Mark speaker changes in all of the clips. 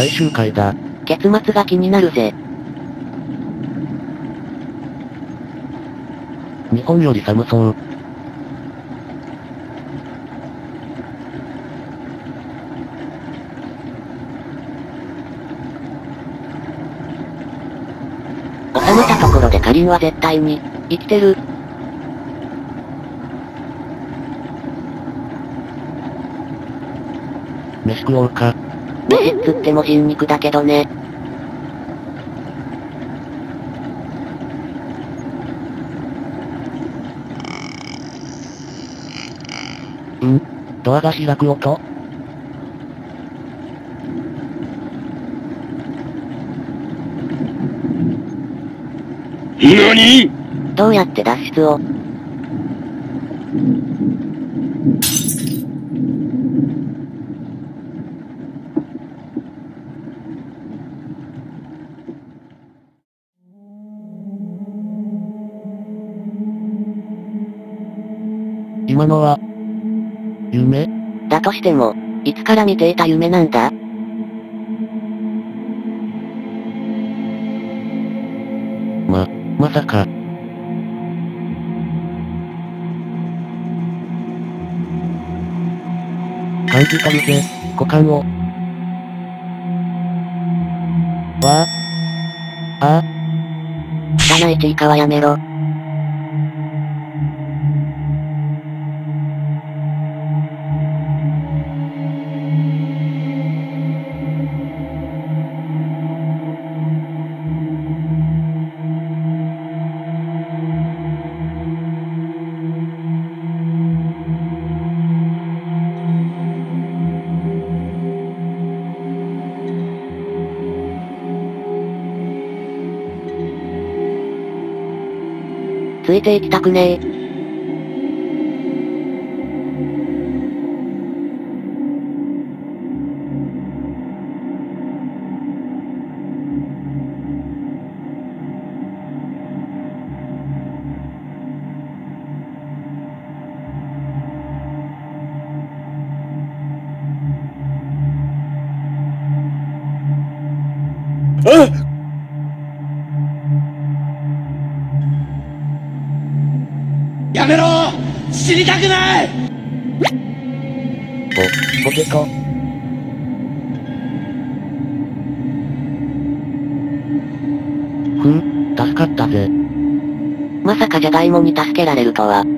Speaker 1: 最終回だ。
Speaker 2: 結末が気になるぜ。
Speaker 1: 日本より寒そう。
Speaker 2: 収まったところでカリンは絶対に、生きてる。
Speaker 1: 飯食おうか。
Speaker 2: 飯っつっても人肉だけどね。
Speaker 1: ドアが開く音？
Speaker 3: 何？
Speaker 2: どうやって脱出を？
Speaker 1: 今のは、夢？
Speaker 2: だとしても、いつから見ていた夢なんだ？
Speaker 1: まさか。感じ取るぜ、股間を。わあ。
Speaker 2: 汚いちいかはやめろ。ついていきたくねえ。
Speaker 3: やめろ！死にたくない！
Speaker 1: ポテト。助かったぜ。
Speaker 2: まさかジャガイモに助けられるとは。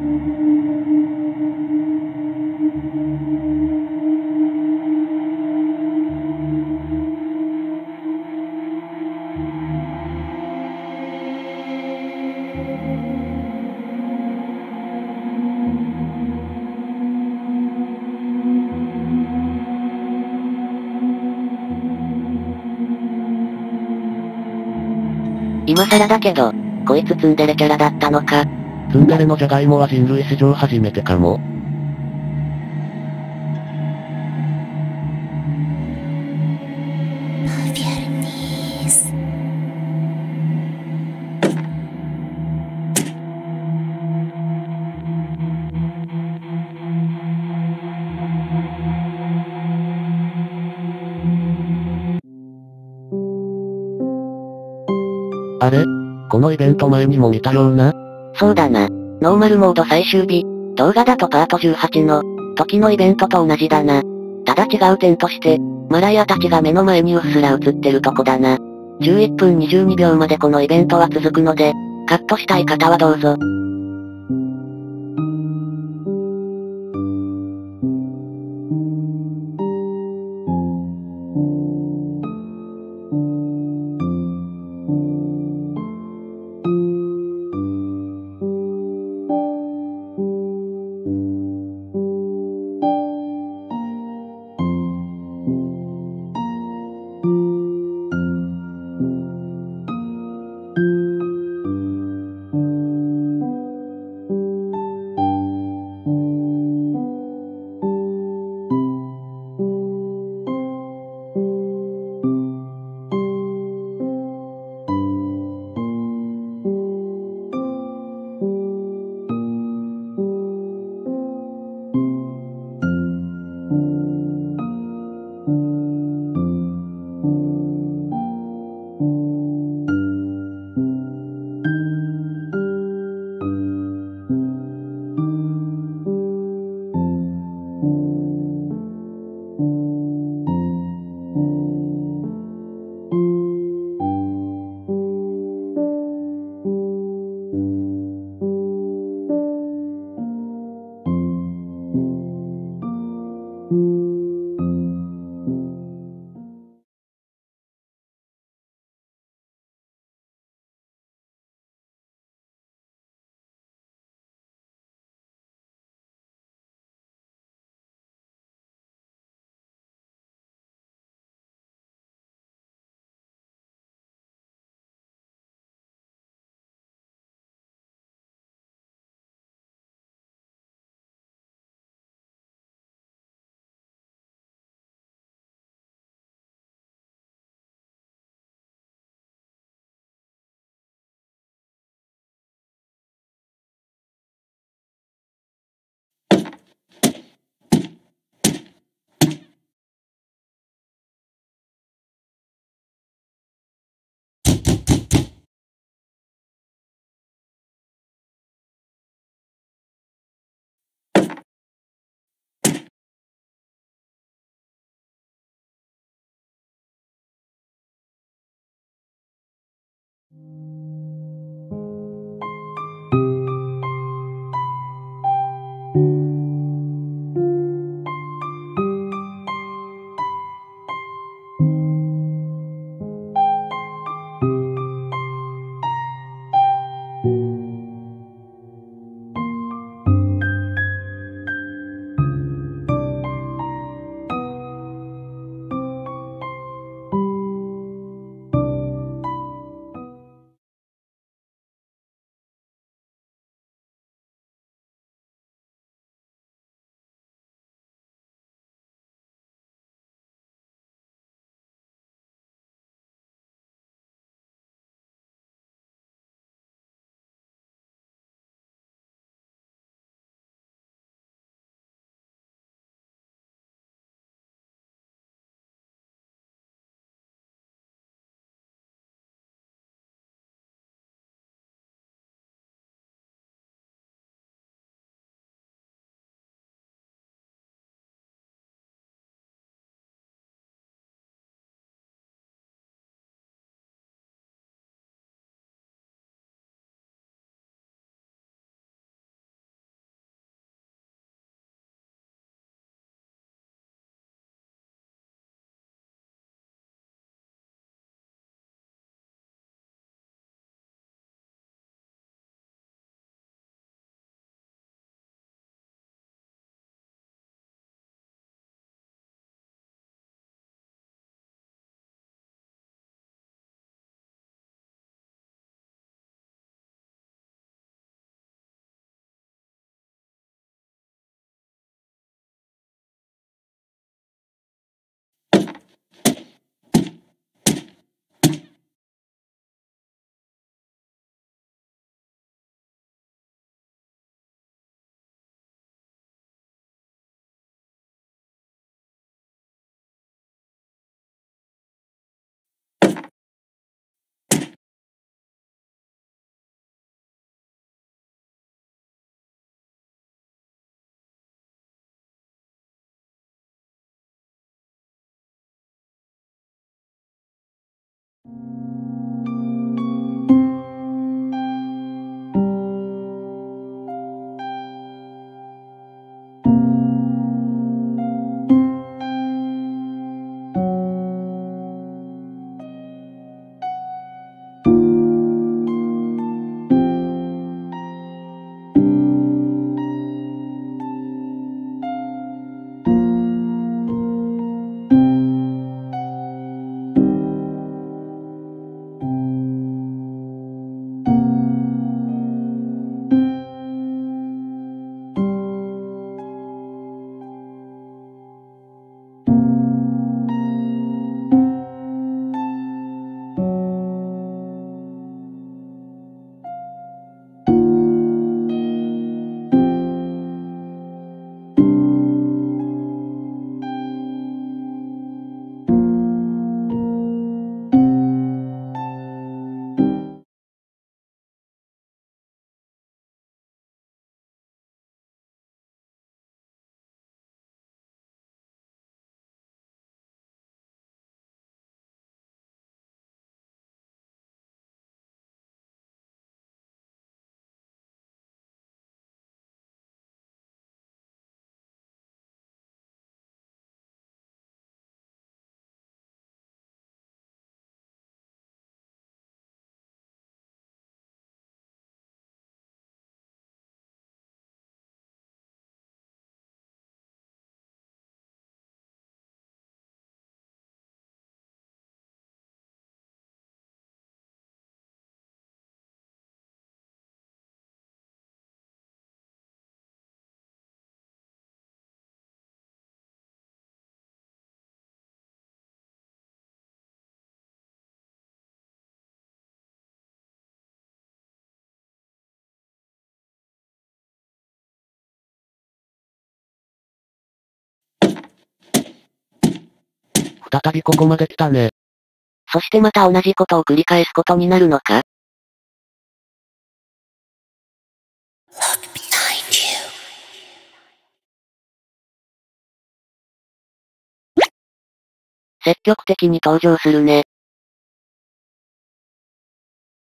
Speaker 2: 今更だけど、こいつツンデレキャラだったのか。
Speaker 1: ツンデレのジャガイモは人類史上初めてかも。あれ？このイベント前にも見たような？
Speaker 2: そうだな。ノーマルモード最終日。動画だとパート18の、時のイベントと同じだな。ただ違う点として、マライアたちが目の前にうっすら映ってるとこだな。11分22秒までこのイベントは続くので、カットしたい方はどうぞ。
Speaker 1: 再びここまで来たね。
Speaker 2: そしてまた同じことを繰り返すことになるのか？積極的に登場するね。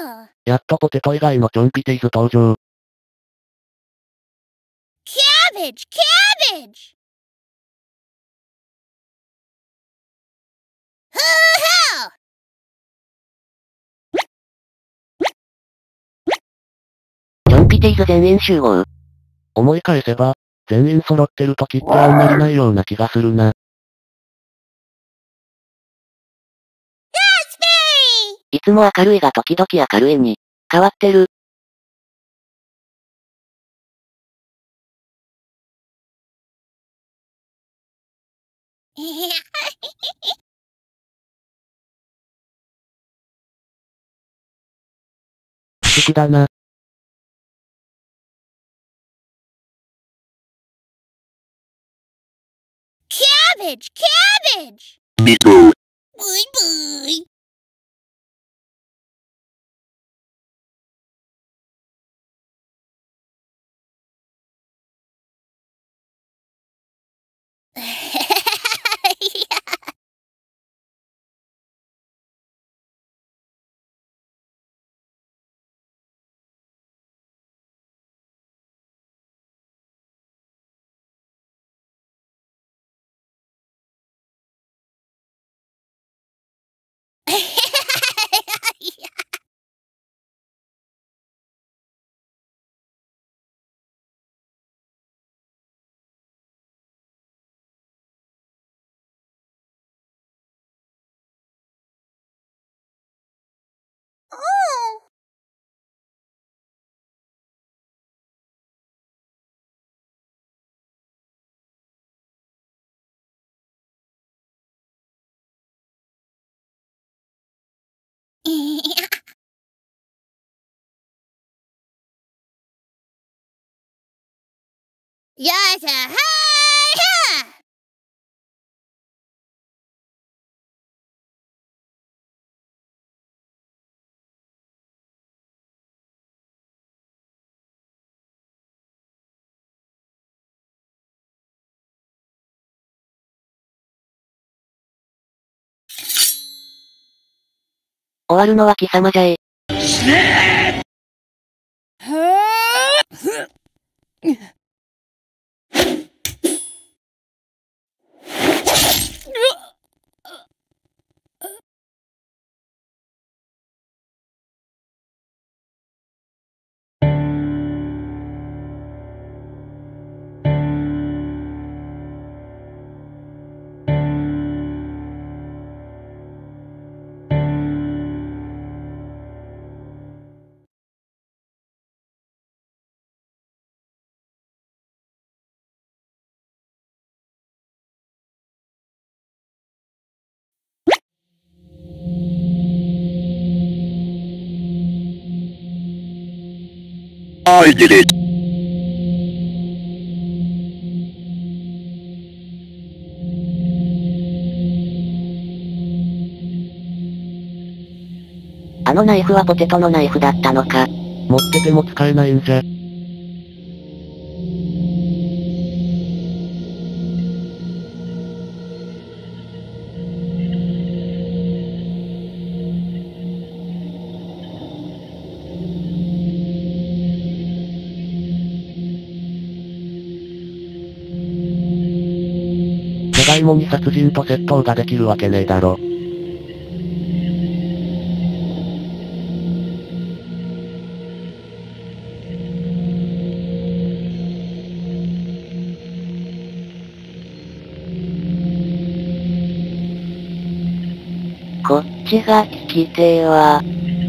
Speaker 1: やっとポテト以外のチョンピティーズ登場。
Speaker 4: Cabbage! Cabbage! Hoo-hoo!
Speaker 2: チョンピティーズ全員集合。
Speaker 1: 思い返せば、全員揃ってる時ってあんまりないような気がするな。
Speaker 2: いつも明るいが時々明るいに変わってる。
Speaker 1: 不思議だな。
Speaker 4: Cabbage! Cabbage!
Speaker 1: Me too.
Speaker 4: Bye bye! Oh! Yasa! Hi-ha!
Speaker 2: 終わるのは貴様じゃい。
Speaker 1: I did it.
Speaker 2: あのナイフはポテトのナイフだったのか。
Speaker 1: 持ってても使えないんじゃ。じゃがいもに殺人と窃盗ができるわけねえだろ。
Speaker 2: こっちが聞きてえわ。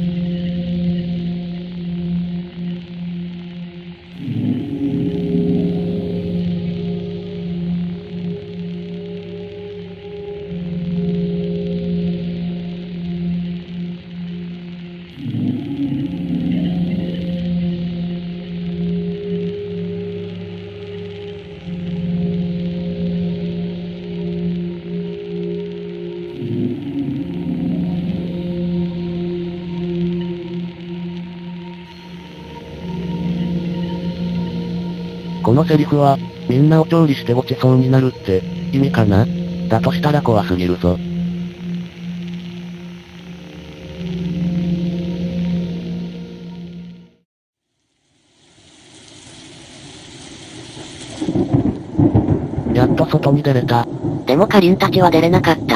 Speaker 1: このセリフは、みんなを調理して落ちそうになるって、意味かな？だとしたら怖すぎるぞ。 っと外に出れた。
Speaker 2: でもかりんたちは出れなかった。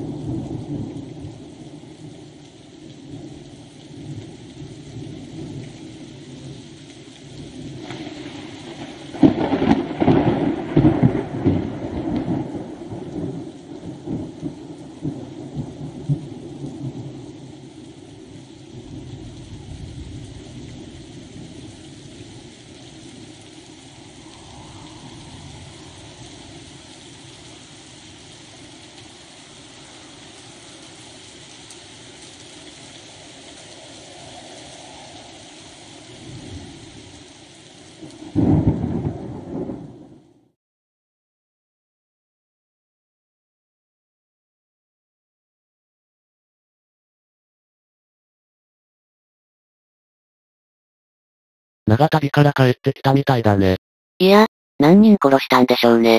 Speaker 1: 長旅から帰ってきたみたいだね。
Speaker 2: いや、何人殺したんでしょうね。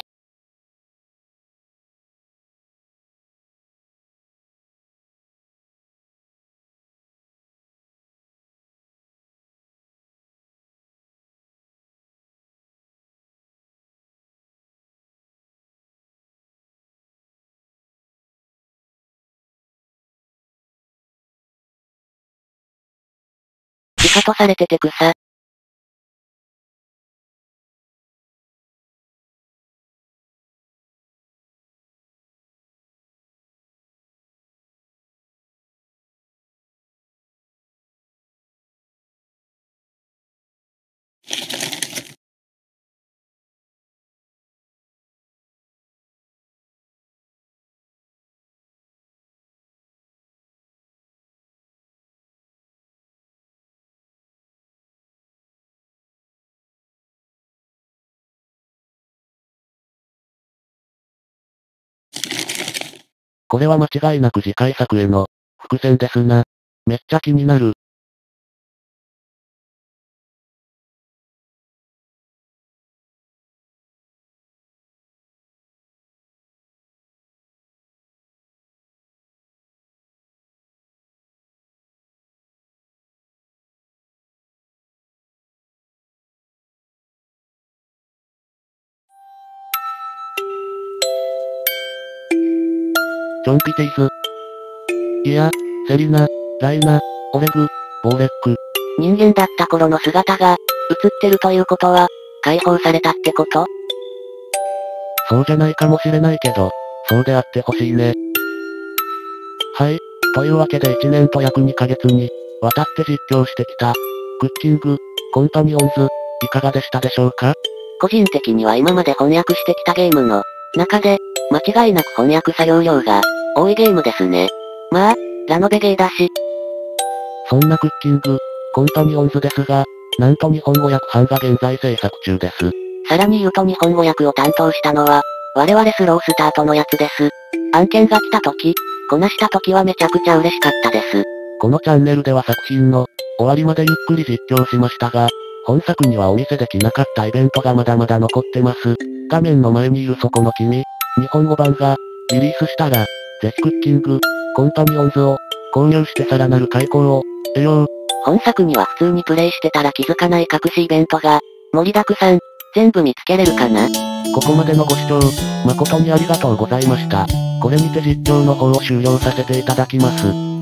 Speaker 2: シカとされてて草。
Speaker 1: これは間違いなく次回作への伏線ですな。めっちゃ気になる。チョンピテイス。いや、セリナ、ライナ、オレグ、ボーレック。
Speaker 2: 人間だった頃の姿が、映ってるということは、解放されたってこと？
Speaker 1: そうじゃないかもしれないけど、そうであってほしいね。はい。というわけで1年と約2ヶ月に、わたって実況してきた、クッキング、コンパニオンズ、いかがでしたでしょうか？
Speaker 2: 個人的には今まで翻訳してきたゲームの中で、間違いなく翻訳作業量が多いゲームですね。まあ、ラノベゲーだし。
Speaker 1: そんなクッキング、コンパニオンズですが、なんと日本語訳版が現在制作中です。
Speaker 2: さらに言うと日本語訳を担当したのは、我々スロースタートのやつです。案件が来た時、こなした時はめちゃくちゃ嬉しかったです。
Speaker 1: このチャンネルでは作品の終わりまでゆっくり実況しましたが、本作にはお見せできなかったイベントがまだまだ残ってます。画面の前にいるそこの君、日本語版がリリースしたら、ぜひクッキング、コンパニオンズを購入してさらなる開口を得よう。
Speaker 2: 本作には普通にプレイしてたら気づかない隠しイベントが盛りだくさん。全部見つけれるかな？
Speaker 1: ここまでのご視聴、誠にありがとうございました。これにて実況の方を終了させていただきます。